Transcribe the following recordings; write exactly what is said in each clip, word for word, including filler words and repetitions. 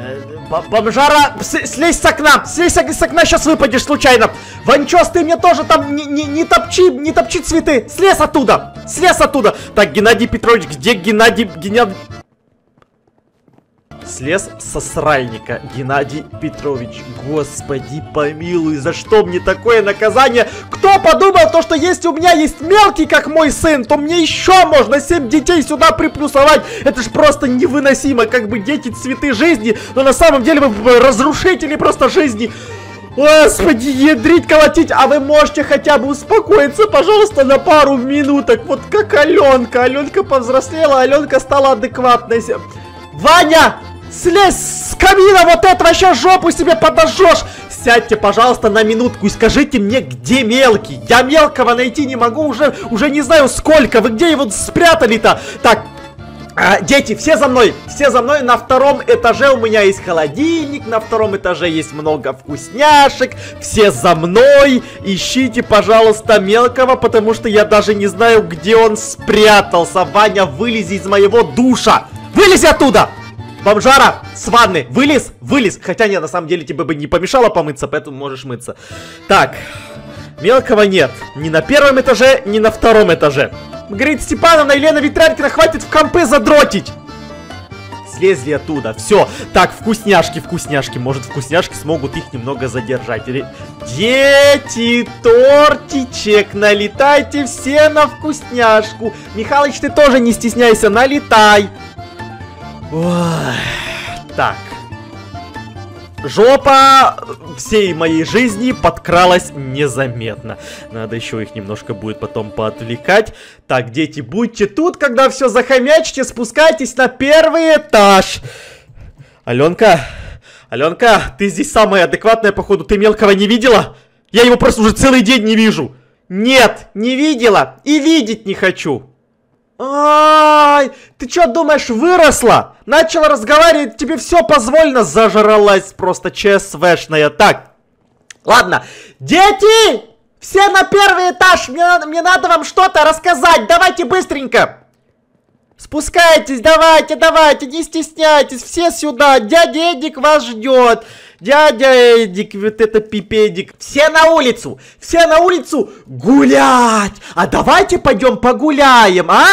Бомжара, слезь с окна! Слезь с окна, сейчас выпадешь случайно! Ванчос, ты мне тоже там не, не, не топчи, не топчи цветы! Слез оттуда! Слез оттуда! Так, Геннадий Петрович, где Геннадий... Геннадий... Слез со сральника, Геннадий Петрович. Господи помилуй, за что мне такое наказание? Кто подумал, то, что если у меня есть мелкий, как мой сын, то мне еще можно семь детей сюда приплюсовать? Это ж просто невыносимо, как бы дети цветы жизни, но на самом деле вы разрушители просто жизни. Господи, ядрить, колотить, а вы можете хотя бы успокоиться, пожалуйста, на пару минуток. Вот как Аленка, Аленка повзрослела, Аленка стала адекватной. Ваня! Слезь с камина, вот это вообще жопу себе подожжешь! Сядьте, пожалуйста, на минутку и скажите мне, где мелкий. Я мелкого найти не могу уже, уже не знаю сколько. Вы где его спрятали-то? Так, а, дети, все за мной, все за мной. На втором этаже у меня есть холодильник, на втором этаже есть много вкусняшек. Все за мной. Ищите, пожалуйста, мелкого, потому что я даже не знаю, где он спрятался. Ваня, вылези из моего душа. Вылези оттуда! Бомжара, с ванны, вылез, вылез. Хотя нет, на самом деле тебе бы не помешало помыться, поэтому можешь мыться. Так, мелкого нет. Ни на первом этаже, ни на втором этаже. Маргарита Степановна, Елена Витрянкина, хватит в компы задротить. Слезли оттуда, все. Так, вкусняшки, вкусняшки. Может, вкусняшки смогут их немного задержать. Дети, тортичек, налетайте все на вкусняшку. Михалыч, ты тоже не стесняйся, налетай. Ой, так. Жопа всей моей жизни подкралась незаметно. Надо еще их немножко будет потом поотвлекать. Так, дети, будьте тут, когда все захомячите, спускайтесь на первый этаж. Аленка, Аленка, ты здесь самая адекватная, походу. Ты мелкого не видела? Я его просто уже целый день не вижу. Нет, не видела и видеть не хочу. Ай, ты что думаешь, выросла? Начала разговаривать, тебе все позволено, зажралась просто ЧСВшная. Так, ладно, дети, все на первый этаж, мне, мне надо вам что-то рассказать, давайте быстренько. Спускайтесь, давайте, давайте, не стесняйтесь, все сюда, дядя Эдик вас ждет. Дядя Эдик, вот это пипедик. Все на улицу, все на улицу гулять. А давайте пойдем погуляем, а?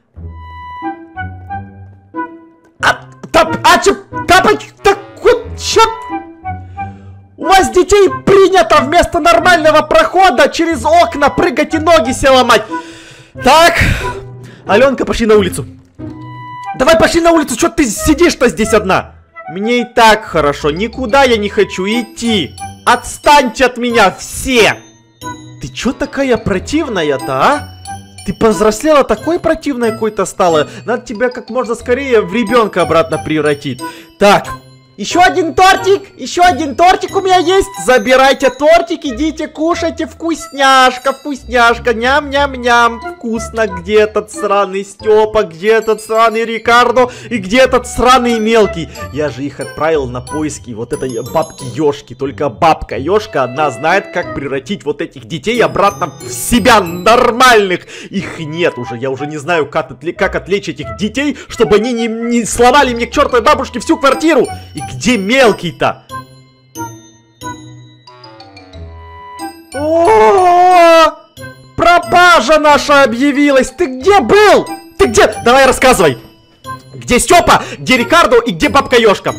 А, тап, а, чё, тапоч, так, вот, чё? У вас детей принято вместо нормального прохода через окна прыгать и ноги себе ломать. Так, Аленка, пошли на улицу. Давай пошли на улицу, что ты сидишь-то здесь одна? Мне и так хорошо, никуда я не хочу идти. Отстаньте от меня все. Ты чё такая противная-то, а? Ты повзрослела, такой противной какой-то стала. Надо тебя как можно скорее в ребенка обратно превратить. Так, еще один тортик, еще один тортик у меня есть. Забирайте тортик, идите кушайте, вкусняшка, вкусняшка, ням-ням-ням. Вкусно, где этот сраный Степа, где этот сраный Рикардо и где этот сраный мелкий. Я же их отправил на поиски вот этой бабки Ёшки. Только бабка Ёшка одна знает, как превратить вот этих детей обратно в себя нормальных. Их нет уже, я уже не знаю, как, отле как отвлечь этих детей, чтобы они не, не сломали мне к чертовой бабушке всю квартиру. И где мелкий-то? О-о-о! Пропажа наша объявилась! Ты где был? Ты где? Давай рассказывай! Где Степа, где Рикардо и где бабка Ёшка?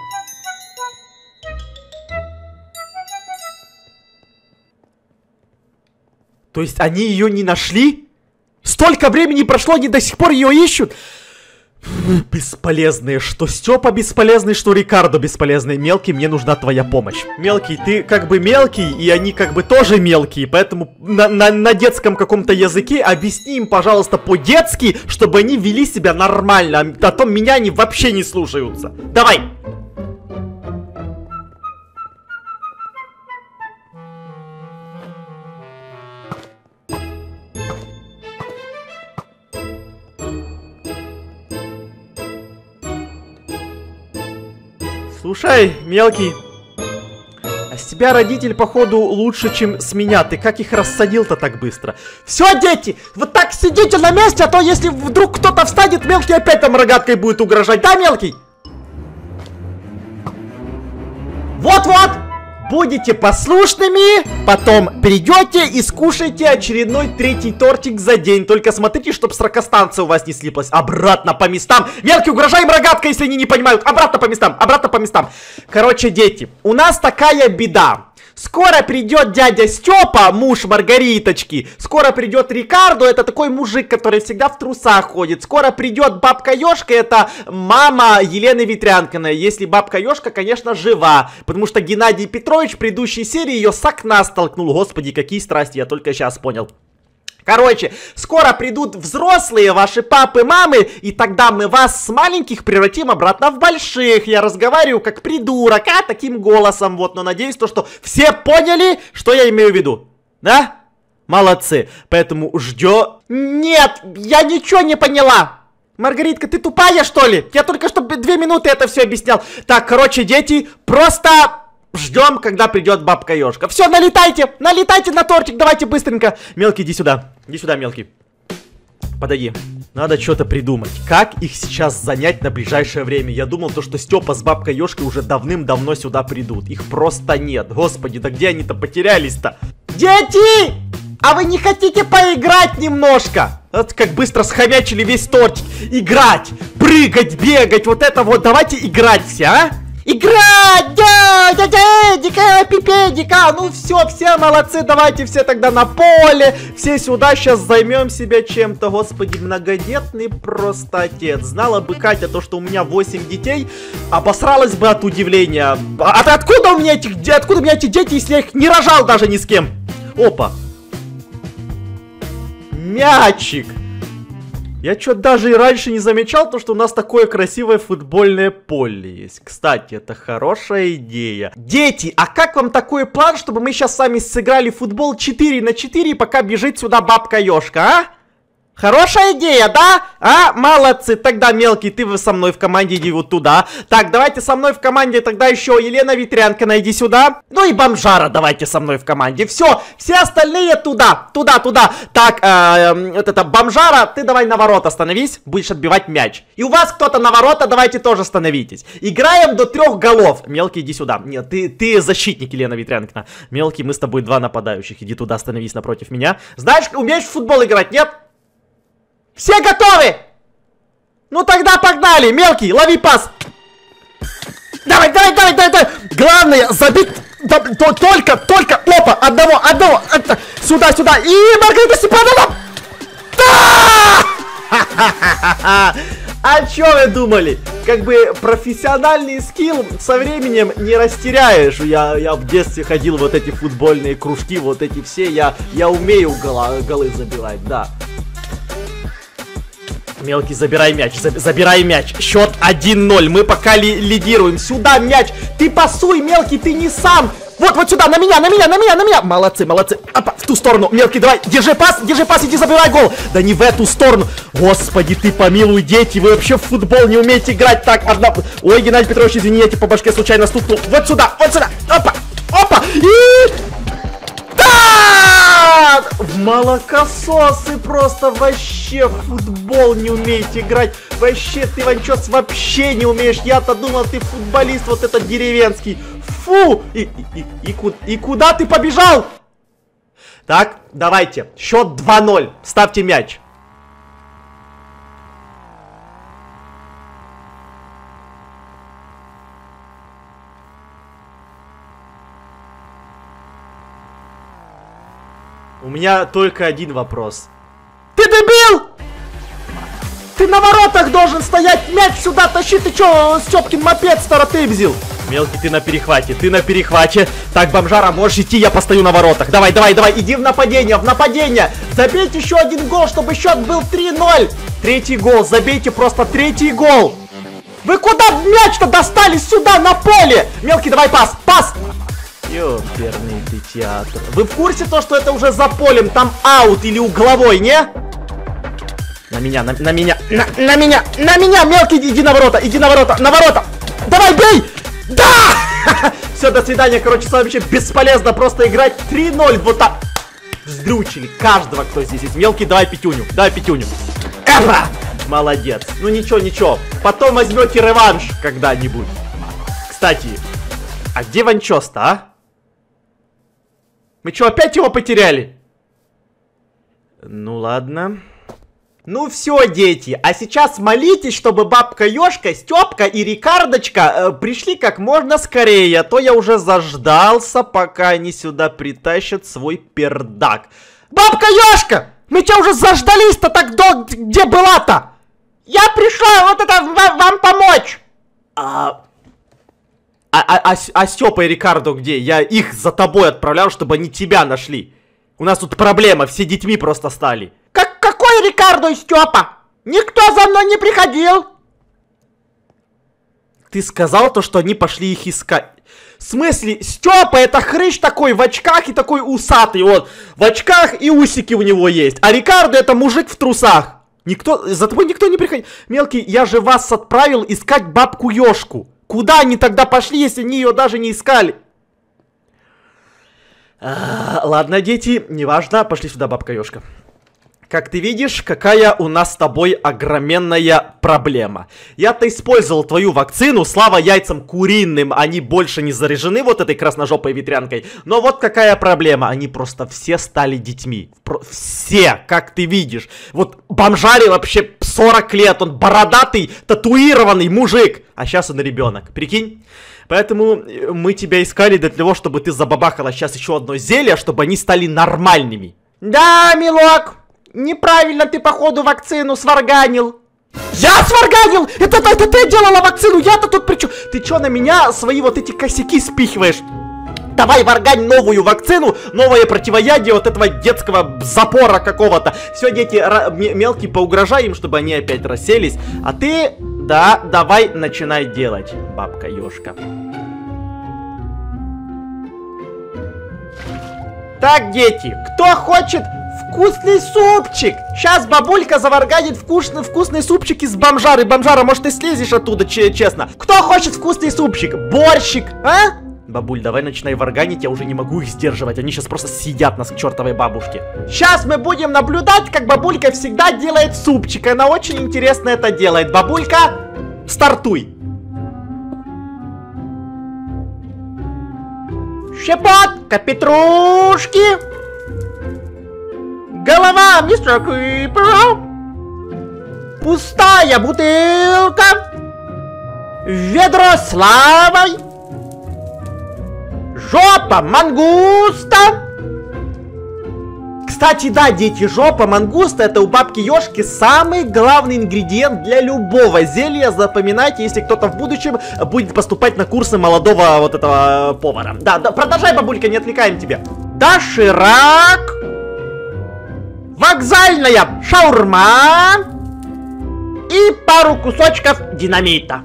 То есть они ее не нашли? Столько времени прошло, они до сих пор ее ищут? Бесполезные, что Степа бесполезный, что Рикардо бесполезный. Мелкий, мне нужна твоя помощь. Мелкий, ты как бы мелкий, и они как бы тоже мелкие. Поэтому на, на, на детском каком-то языке объясни им, пожалуйста, по-детски, чтобы они вели себя нормально. А то меня они вообще не слушаются. Давай! Слушай, мелкий, а с тебя родитель, походу, лучше, чем с меня. Ты как их рассадил-то так быстро? Все, дети, вот так сидите на месте, а то если вдруг кто-то встанет, мелкий опять там рогаткой будет угрожать. Да, мелкий? Вот-вот! Будете послушными, потом придете и скушаете очередной третий тортик за день. Только смотрите, чтобы сракостанция у вас не слиплась. Обратно по местам. Мелкий, угрожаем рогаткой, если они не понимают. Обратно по местам, обратно по местам. Короче, дети, у нас такая беда. Скоро придет дядя Степа, муж Маргариточки. Скоро придет Рикардо, это такой мужик, который всегда в трусах ходит. Скоро придет бабка Ёшка, это мама Елены Ветрянкиной. Если бабка Ёшка, конечно, жива. Потому что Геннадий Петрович в предыдущей серии ее с окна столкнул. Господи, какие страсти, я только сейчас понял. Короче, скоро придут взрослые ваши папы, мамы, и тогда мы вас с маленьких превратим обратно в больших. Я разговариваю как придурок, а таким голосом, вот, но надеюсь, то, что все поняли, что я имею в виду, да? Молодцы, поэтому ждем. Нет, я ничего не поняла. Маргаритка, ты тупая, что ли? Я только что две минуты это все объяснял. Так, короче, дети, просто... Ждем, когда придет бабка Ёшка. Все, налетайте, налетайте на тортик, давайте быстренько. Мелкий, иди сюда, иди сюда, мелкий. Подойди. Надо что-то придумать. Как их сейчас занять на ближайшее время? Я думал, то, что Степа с бабкой Ёшкой уже давным-давно сюда придут. Их просто нет. Господи, да где они-то потерялись-то? Дети! А вы не хотите поиграть немножко? Вот как быстро схомячили весь тортик. Играть, прыгать, бегать, вот это вот. Давайте играть все, а? Играть! Да, да, да, дика, пипедика. Ну все, все молодцы, давайте все тогда на поле. Все сюда сейчас займем себя чем-то. Господи, многодетный просто отец. Знала бы Катя то, что у меня восемь детей, обосралась бы от удивления. А ты откуда у меня этих, откуда у меня эти дети, если я их не рожал даже ни с кем? Опа. Мячик. Я что-то даже и раньше не замечал, то, что у нас такое красивое футбольное поле есть. Кстати, это хорошая идея. Дети, а как вам такой план, чтобы мы сейчас с вами сыграли в футбол четыре на четыре, пока бежит сюда бабка Ёшка, а? Хорошая идея, да? А, молодцы. Тогда, мелкий, ты со мной в команде, иди вот туда. Так, давайте со мной в команде тогда еще Елена Ветрянкина, иди сюда. Ну и бомжара давайте со мной в команде. Все, все остальные туда, туда, туда. Так, э, вот это бомжара, ты давай на ворота становись, будешь отбивать мяч. И у вас кто-то на ворота, давайте тоже становитесь. Играем до трех голов. Мелкий, иди сюда. Нет, ты, ты защитник, Елена Ветрянкина. Мелкий, мы с тобой два нападающих. Иди туда, становись напротив меня. Знаешь, умеешь в футбол играть, нет? Все готовы? Ну тогда погнали, мелкий, лови пас. Давай, давай, давай, давай, давай. Главное, забить да, то, только, только, опа, одного, одного, это, сюда, сюда. И Маргарита Степановна. Да! А чё вы думали? Как бы профессиональный скилл со временем не растеряешь. Я, я в детстве ходил в вот эти футбольные кружки, вот эти все. Я, я умею гола, голы забивать, да. Мелкий, забирай мяч, забирай мяч. Счет один ноль, мы пока ли лидируем. Сюда мяч, ты пасуй, мелкий, ты не сам. Вот, вот сюда, на меня, на меня, на меня, на меня. Молодцы, молодцы. Опа, в ту сторону, мелкий, давай, держи пас, держи пас, иди забивай гол. Да не в эту сторону. Господи, ты помилуй, дети, вы вообще в футбол не умеете играть. Так, одна... Ой, Геннадий Петрович, извини, я тебе по башке случайно стукнул. Вот сюда, вот сюда, опа, опа. И... Да! В молокососы просто вообще в футбол не умеете играть. Вообще ты, Ванчос, вообще не умеешь. Я-то думал, ты футболист вот этот деревенский. Фу! И, и, и, и, и куда ты побежал? Так, давайте. Счет два ноль. Ставьте мяч. У меня только один вопрос. Ты дебил! Ты на воротах должен стоять, мяч сюда тащи. Ты чё, Стёпкин мопед старотыбзил? Мелкий, ты на перехвате, ты на перехвате. Так, бомжара, можешь идти, я постою на воротах. Давай, давай, давай, иди в нападение, в нападение. Забейте еще один гол, чтобы счет был три ноль. Третий гол, забейте просто третий гол. Вы куда мяч-то достали? Сюда, на поле. Мелкий, давай пас, пас. Ёперный ты театр. Вы в курсе то, что это уже за полем? Там аут или угловой, не? На меня, на, на меня, на, на меня, на меня, мелкий, иди на ворота, иди на ворота, на ворота. Давай, бей! Да! Все, до свидания, короче, с вами вообще бесполезно просто играть три ноль. Вот так. Вздрючили каждого, кто здесь есть. Мелкий, давай пятюню, давай пятюню. Эва! Молодец. Ну ничего, ничего. Потом возьмете реванш когда-нибудь. Кстати... А где Ванчос-то, а? Мы что, опять его потеряли? Ну ладно. Ну все, дети, а сейчас молитесь, чтобы бабка Ёшка, Стёпка и Рикардочка э, пришли как можно скорее, а то я уже заждался, пока они сюда притащат свой пердак. Бабка Ёшка! Мы тебя уже заждались-то так долго, где была-то? Я пришла вот это вам, вам помочь! А... А, а, а, а Стёпа и Рикардо где? Я их за тобой отправлял, чтобы они тебя нашли. У нас тут проблема, все детьми просто стали. Как, какой Рикардо и Стёпа? Никто за мной не приходил. Ты сказал то, что они пошли их искать. В смысле, Стёпа это хрыч такой в очках и такой усатый. Вот, в очках и усики у него есть. А Рикардо это мужик в трусах. Никто, за тобой никто не приходил. Мелкий, я же вас отправил искать бабку Ёшку. Куда они тогда пошли, если они ее даже не искали? А, ладно, дети, неважно, пошли сюда, бабка Ёшка. Как ты видишь, какая у нас с тобой огроменная проблема. Я-то использовал твою вакцину, слава яйцам куриным, они больше не заряжены вот этой красножопой ветрянкой. Но вот какая проблема, они просто все стали детьми. Про все, как ты видишь. Вот бомжаре вообще сорок лет, он бородатый, татуированный мужик. А сейчас он ребенок, прикинь? Поэтому мы тебя искали для того, чтобы ты забабахала сейчас еще одно зелье, чтобы они стали нормальными. Да, милок. Неправильно ты, походу, вакцину сварганил. Я сварганил? Это, это, это ты делала вакцину, я-то тут при чём? Ты чё на меня свои вот эти косяки спихиваешь? Давай варгань новую вакцину, новое противоядие вот этого детского запора какого-то. Все, дети, мелкие, поугрожай им, чтобы они опять расселись. А ты, да, давай начинай делать, бабка Ёшка. Так, дети, кто хочет... вкусный супчик! Сейчас бабулька заварганит вкусный, вкусный супчик из бомжары. Бомжара, может, ты слезешь оттуда, честно? Кто хочет вкусный супчик? Борщик, а? Бабуль, давай начинай варганить, я уже не могу их сдерживать. Они сейчас просто съедят нас к чертовой бабушке. Сейчас мы будем наблюдать, как бабулька всегда делает супчик. Она очень интересно это делает. Бабулька, стартуй! Щепотка петрушки! Голова мистера Крипера. Пустая бутылка. Ведро с лавой. Жопа мангуста. Кстати, да, дети, жопа мангуста это у бабки Ёшки самый главный ингредиент для любого зелья. Запоминайте, если кто-то в будущем будет поступать на курсы молодого вот этого повара. Да, да, продолжай, бабулька, не отвлекаем тебя. Доширак. Вокзальная шаурма и пару кусочков динамита.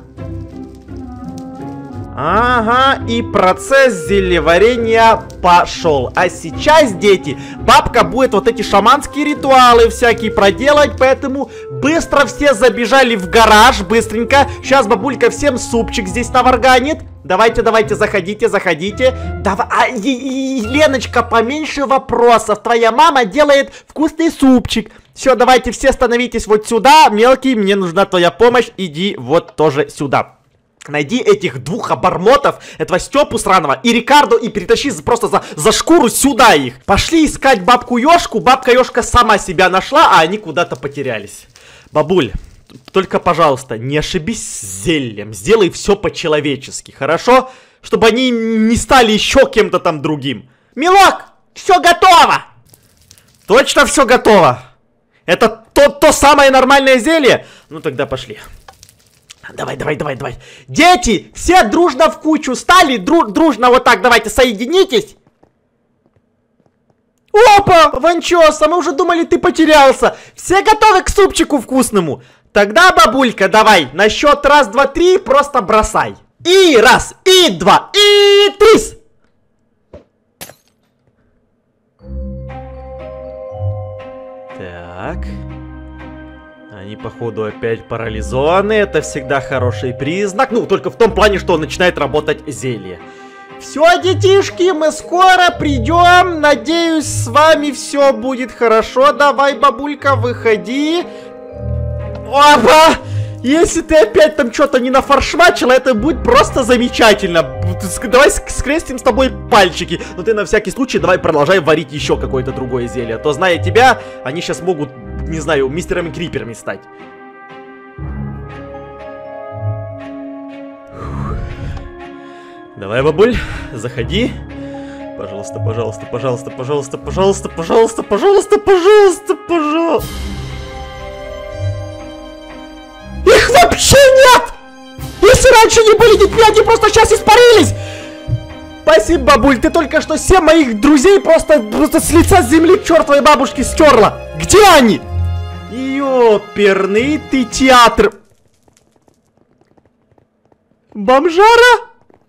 Ага, и процесс зельеварения пошел. А сейчас, дети, бабка будет вот эти шаманские ритуалы всякие проделать, поэтому быстро все забежали в гараж, быстренько. Сейчас бабулька всем супчик здесь наварганит. Давайте, давайте, заходите, заходите. Давай, а, и, и, Леночка, поменьше вопросов. Твоя мама делает вкусный супчик. Все, давайте все становитесь вот сюда. Мелкий, мне нужна твоя помощь. Иди вот тоже сюда. Найди этих двух обормотов, этого Степу сраного и Рикардо, и перетащи просто за, за шкуру сюда их. Пошли искать бабку Ёшку. Бабка Ёшка сама себя нашла, а они куда-то потерялись. Бабуль, только, пожалуйста, не ошибись с зельем. Сделай все по-человечески, хорошо? Чтобы они не стали еще кем-то там другим. Милок, все готово! Точно все готово? Это то, то самое нормальное зелье? Ну тогда пошли. Давай, давай, давай, давай. Дети, все дружно в кучу стали. Дру дружно вот так, давайте, соединитесь. Опа, Ванчоса, мы уже думали, ты потерялся. Все готовы к супчику вкусному? Тогда, бабулька, давай, на счет раз, два, три, просто бросай. И раз, и два, и три. Так. Они, походу, опять парализованы. Это всегда хороший признак. Ну, только в том плане, что начинает работать зелье. Все, детишки, мы скоро придем. Надеюсь, с вами все будет хорошо. Давай, бабулька, выходи. Опа! Если ты опять там что-то не нафаршмачила, это будет просто замечательно. давай скрестим с тобой пальчики. Но ты на всякий случай давай продолжай варить еще какое-то другое зелье. А то, зная тебя, они сейчас могут, не знаю, мистерами Криперами стать. Давай, бабуль, заходи. Пожалуйста, пожалуйста, пожалуйста, пожалуйста, пожалуйста, пожалуйста, пожалуйста, пожалуйста, пожалуйста. Их вообще нет! Если раньше не были детьми, они просто сейчас испарились! Спасибо, бабуль, ты только что всех моих друзей просто, просто с лица земли к чертовой бабушке стерла. Где они? Ёперный ты театр. Бомжара?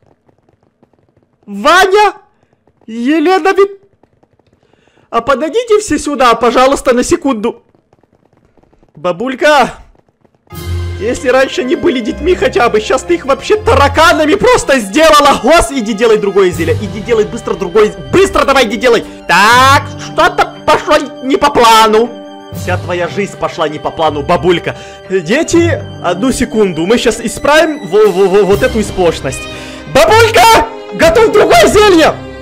Ваня? Елена Вит... А подойдите все сюда, пожалуйста, на секунду. Бабулька, если раньше они были детьми хотя бы, сейчас ты их вообще тараканами просто сделала. Гос, иди делай другое зелье. Иди делай быстро другое. Быстро давай, иди делай. Так, что-то пошло не по плану. Вся твоя жизнь пошла не по плану, бабулька. Дети, одну секунду. Мы сейчас исправим вот эту испорченность. Бабулька! Готов другое зелье!